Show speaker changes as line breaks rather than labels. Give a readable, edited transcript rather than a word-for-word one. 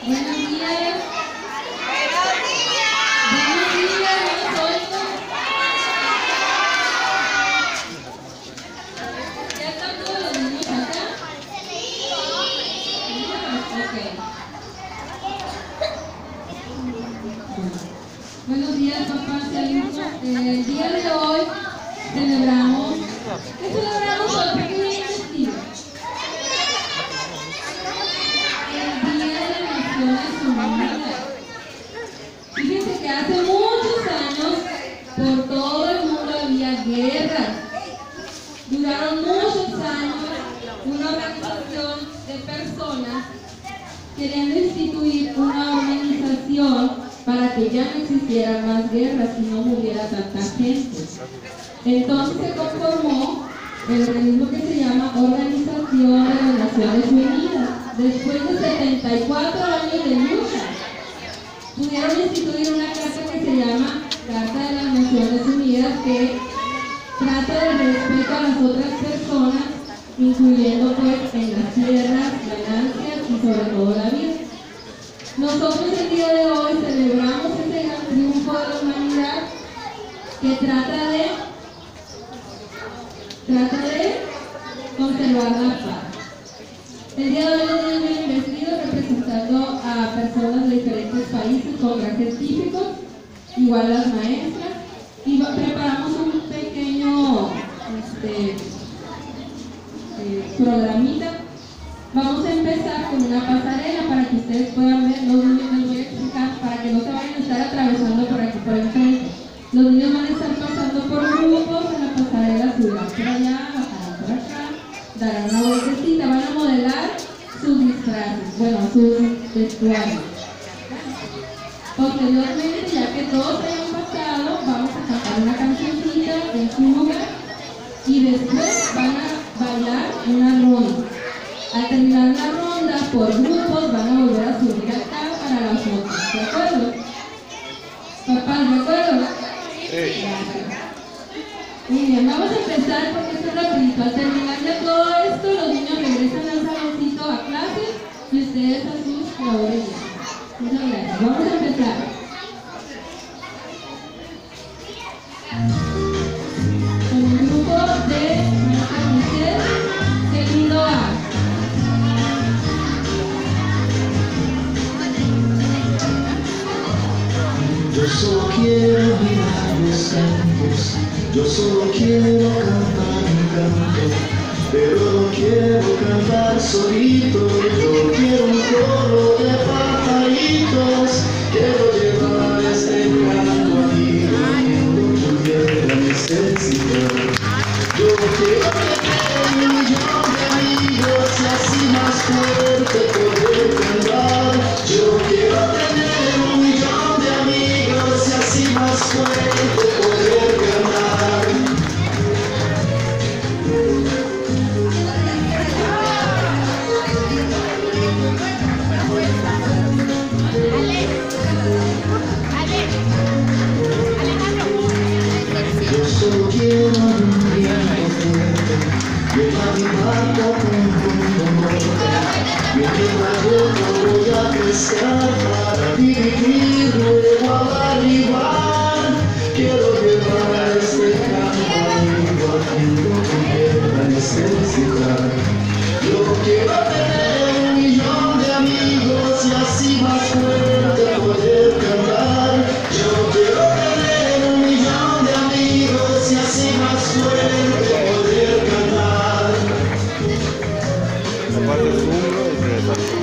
Buenos días. Buenos días, los oigo. ¿Ya están todos los niños acá? Ok. Buenos días, papás y alumnos. El día de hoy celebramos. ¿Qué celebramos hoy? ¿Por qué vienen vestidos? El Día de las Naciones Unidas. Fíjense que hace muchos años por todo el mundo había guerras. Duraron muchos años. Una organización de personas queriendo instituir una organización para que ya no existieran más guerras y no muriera tanta gente. Entonces se conformó el organismo que se llama Organización de las Naciones Unidas. Después de 74 años de lucha, pudieron instituir una carta que se llama Carta de las Naciones Unidas, que trata del respeto a las otras personas, incluyendo pues en las tierras, ganancias y sobre todo la vida. Nosotros el día de hoy celebramos este gran triunfo de la humanidad que trata de conservar la paz. El día de hoy los niños vienen vestidos representando a personas de diferentes países con trajes típicos, igual las maestras, y preparamos un pequeño programita. Vamos a empezar con una pasarela para que ustedes puedan ver. Los niños les voy a explicar para que no se vayan a estar atravesando por aquí por enfrente. Los niños van a estar pasando por grupos en la pasarela, subirán por allá, bajarán por acá, darán una vueltecita, van a modelar sus disfraces, bueno, sus vestuarios. Posteriormente, ya que todos hayan pasado, vamos a cantar una cancioncita en su lugar y después van a bailar una ronda. Al terminar la ronda, por grupos, van a volver a subir acá para la foto. ¿De acuerdo? Papá, ¿de acuerdo? Sí. Muy bien, vamos a empezar porque esto es rapidito. Al terminar ya todo esto, los niños regresan al saloncito a clases y ustedes a sus labores. Muchas gracias. Vamos a empezar. Con el grupo de Maestra Michelle, segundo A.
Yo solo quiero mirar los campos, yo solo quiero cantar mi canto, pero no quiero cantar solito, yo quiero un coro de pajaritos, quiero llevar este canto amigo quien lo pudiera necesitar. Yo quiero tener 1 millón de amigos y así más fuerte poder cantar. Yo quiero tener 1 millón de amigos y así más fuerte poder cantar. Yo solo quiero un viento fuerte, llevar mi barco con amor. Yo que la boca voy a pescar para dividir luego a arribar. Quiero llevar este canto amigo a quien lo pudiera necesitar. Yo quiero tener 1 millón de amigos y así más fuerte poder cantar. Yo quiero tener 1 millón de amigos y así más fuerte poder cantar.
La parte 1 es de